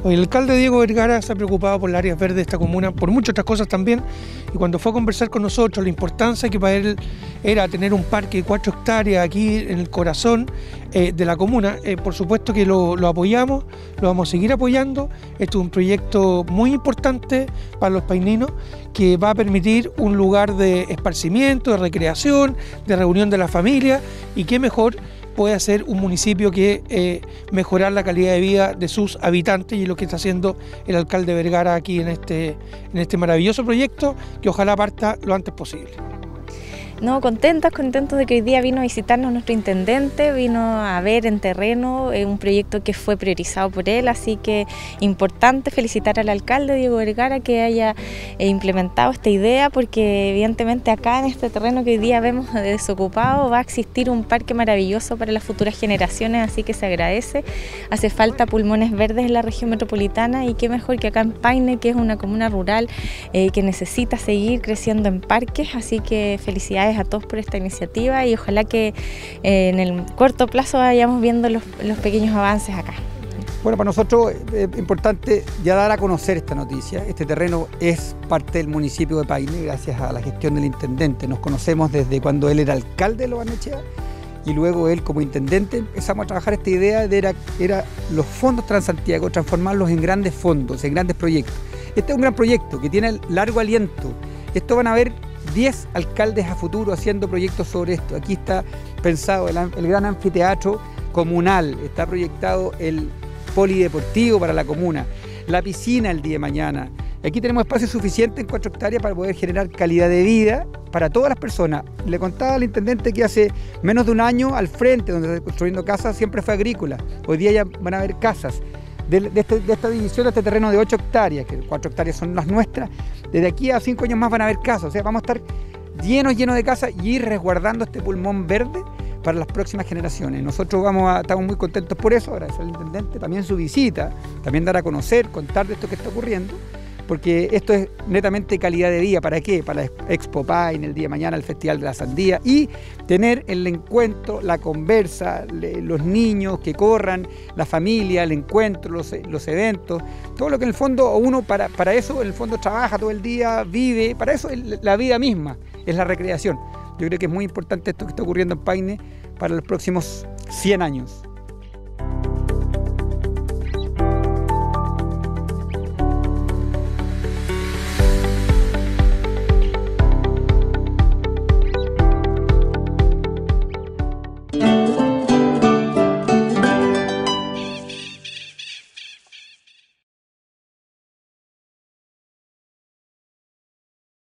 El alcalde Diego Vergara se ha preocupado por las áreas verdes de esta comuna, por muchas otras cosas también, y cuando fue a conversar con nosotros la importancia que para él era tener un parque de 4 hectáreas aquí en el corazón de la comuna, por supuesto que lo apoyamos, lo vamos a seguir apoyando. Esto es un proyecto muy importante para los paininos que va a permitir un lugar de esparcimiento, de recreación, de reunión de la familia, y qué mejor puede hacer un municipio que mejorar la calidad de vida de sus habitantes, y es lo que está haciendo el alcalde Vergara aquí en este maravilloso proyecto que ojalá parta lo antes posible. No, contentos de que hoy día vino a visitarnos nuestro intendente, vino a ver en terreno un proyecto que fue priorizado por él, así que importante felicitar al alcalde Diego Vergara que haya implementado esta idea, porque evidentemente acá en este terreno que hoy día vemos desocupado va a existir un parque maravilloso para las futuras generaciones, así que se agradece. Hace falta pulmones verdes en la región metropolitana, y qué mejor que acá en Paine, que es una comuna rural que necesita seguir creciendo en parques, así que felicidades a todos por esta iniciativa, y ojalá que en el corto plazo vayamos viendo los pequeños avances acá. Bueno, para nosotros es importante ya dar a conocer esta noticia. Este terreno es parte del municipio de Paine gracias a la gestión del intendente. Nos conocemos desde cuando él era alcalde de Lo Barnechea, y luego él como intendente empezamos a trabajar esta idea era los fondos Transantiago, transformarlos en grandes fondos, en grandes proyectos. Este es un gran proyecto que tiene largo aliento. Esto van a haber 10 alcaldes a futuro haciendo proyectos sobre esto. Aquí está pensado el gran anfiteatro comunal, está proyectado el polideportivo para la comuna, la piscina el día de mañana. Aquí tenemos espacio suficiente en 4 hectáreas para poder generar calidad de vida para todas las personas. Le contaba al intendente que hace menos de un año al frente, donde se está construyendo casas, siempre fue agrícola. Hoy día ya van a haber casas. De esta división, de este terreno de 8 hectáreas, que 4 hectáreas son las nuestras, desde aquí a 5 años más van a haber casas. O sea, vamos a estar llenos de casas y ir resguardando este pulmón verde para las próximas generaciones. Nosotros estamos muy contentos por eso, agradecer al intendente también su visita, también dar a conocer, contar de esto que está ocurriendo, porque esto es netamente calidad de vida. ¿Para qué? Para Expo Paine el día de mañana, el Festival de la Sandía, y tener el encuentro, la conversa, los niños que corran, la familia, el encuentro, los eventos, todo lo que en el fondo uno para eso en el fondo trabaja todo el día, vive, para eso es la vida misma, es la recreación. Yo creo que es muy importante esto que está ocurriendo en Paine para los próximos 100 años.